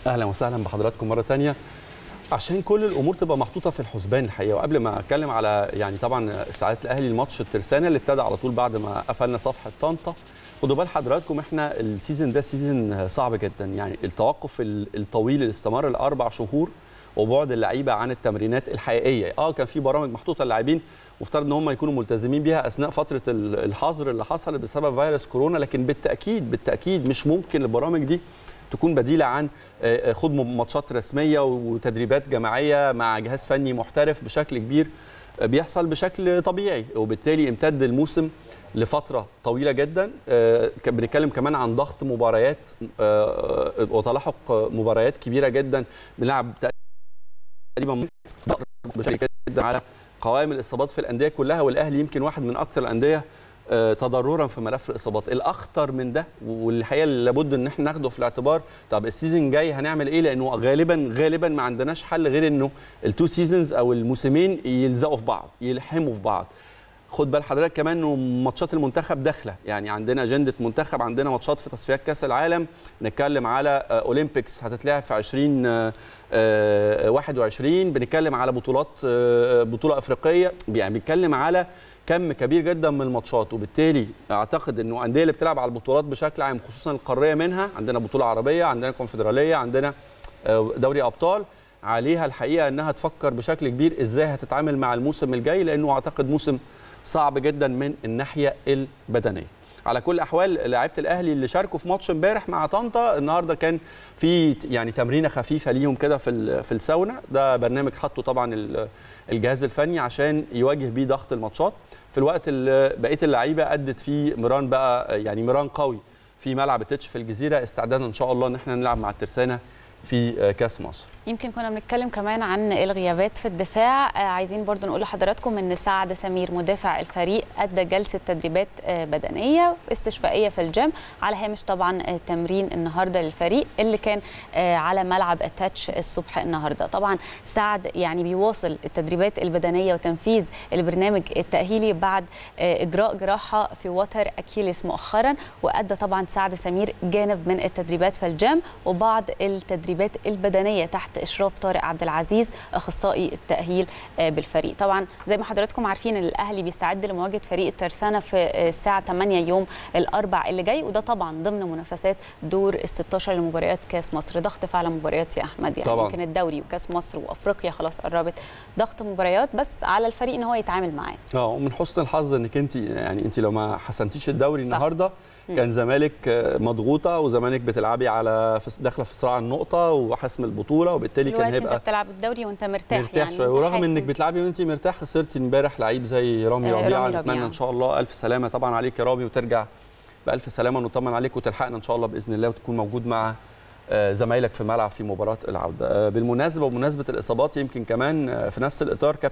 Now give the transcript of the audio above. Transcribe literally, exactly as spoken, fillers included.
اهلا وسهلا بحضراتكم مره ثانيه. عشان كل الامور تبقى محطوطه في الحسبان الحقيقه، وقبل ما اتكلم على يعني طبعا سعاده الاهلي الماتش الترسانه اللي ابتدى على طول بعد ما قفلنا صفحه طنطا، خدوا بال حضراتكم احنا السيزون ده سيزون صعب جدا، يعني التوقف الطويل اللي استمر لاربع شهور وبعد اللعيبه عن التمرينات الحقيقيه. اه كان في برامج محطوطه للاعبين وافترض ان هم يكونوا ملتزمين بيها اثناء فتره الحظر اللي حصل بسبب فيروس كورونا، لكن بالتاكيد بالتاكيد مش ممكن البرامج دي تكون بديله عن خوض ماتشات رسميه وتدريبات جماعيه مع جهاز فني محترف بشكل كبير بيحصل بشكل طبيعي، وبالتالي امتد الموسم لفتره طويله جدا. بنتكلم كمان عن ضغط مباريات وتلاحق مباريات كبيره جدا، بنلعب تقريبا بشكل جدا على قوائم الاصابات في الانديه كلها، والاهلي يمكن واحد من اكثر الانديه تضررا في ملف الاصابات. الاخطر من ده والحقيقه اللي لابد ان احنا ناخده في الاعتبار، طب السيزون جاي هنعمل ايه؟ لانه غالبا غالبا ما عندناش حل غير انه التو سيزونز او الموسمين يلزقوا في بعض، يلحموا في بعض. خد بال حضرتك كمان انه ماتشات المنتخب داخله، يعني عندنا اجنده منتخب، عندنا ماتشات في تصفيات كاس العالم، نتكلم على اولمبيكس هتتلعب في عشرين واحد وعشرين، بنتكلم على بطولات بطوله افريقيه، يعني بنتكلم على كم كبير جدا من الماتشات. وبالتالي اعتقد انه الانديه اللي بتلعب على البطولات بشكل عام خصوصا القاريه منها، عندنا بطوله عربيه، عندنا كونفدراليه، عندنا دوري ابطال، عليها الحقيقه انها تفكر بشكل كبير ازاي هتتعامل مع الموسم الجاي، لانه اعتقد موسم صعب جدا من الناحيه البدنيه. على كل الاحوال لاعيبه الاهلي اللي شاركوا في ماتش امبارح مع طنطا، النهارده كان في يعني تمرينه خفيفه ليهم كده في في الساونا، ده برنامج حطه طبعا الجهاز الفني عشان يواجه بيه ضغط الماتشات، في الوقت اللي بقيه اللعيبه ادت فيه مران بقى يعني مران قوي في ملعب التتش في الجزيره، استعدادا ان شاء الله ان احنا نلعب مع الترسانه في كاس مصر. يمكن كنا بنتكلم كمان عن الغيابات في الدفاع، عايزين برضو نقول لحضراتكم ان سعد سمير مدافع الفريق ادى جلسه تدريبات بدنيه استشفائيه في الجيم على هامش طبعا تمرين النهارده للفريق اللي كان على ملعب التاتش الصبح النهارده. طبعا سعد يعني بيواصل التدريبات البدنيه وتنفيذ البرنامج التاهيلي بعد اجراء جراحه في وتر اكيليس مؤخرا، وادى طبعا سعد سمير جانب من التدريبات في الجيم وبعض التدريبات البدنيه تحت اشراف طارق عبد العزيز اخصائي التاهيل بالفريق. طبعا زي ما حضراتكم عارفين ان الاهلي بيستعد لمواجهه فريق الترسانه في الساعه ثمانية يوم الاربع اللي جاي، وده طبعا ضمن منافسات دور ال ستاشر لمباريات كاس مصر. ضغط فعلا مباريات يا احمد، يعني طبعا. يمكن الدوري وكاس مصر وافريقيا خلاص قربت، ضغط مباريات بس على الفريق ان هو يتعامل معاه. اه ومن حسن الحظ انك انت يعني انت لو ما حسمتيش الدوري صح. النهارده كان زمالك مضغوطه وزمالك بتلعبي على داخله في صراع النقطه وحسم البطوله، وبالتالي كان هيبقى انت بتلعب الدوري وانت مرتاح, مرتاح يعني شويه، ورغم انك بتلعبي وانت مرتاح خسرتي امبارح لعيب زي رامي ربيعه. نتمنى ان شاء الله الف سلامه طبعا عليك يا رامي، وترجع بالف سلامه ونطمن عليك وتلحقنا ان شاء الله باذن الله وتكون موجود مع زمايلك في الملعب في مباراه العوده. بالمناسبه وبمناسبه الاصابات يمكن كمان في نفس الاطار كابتن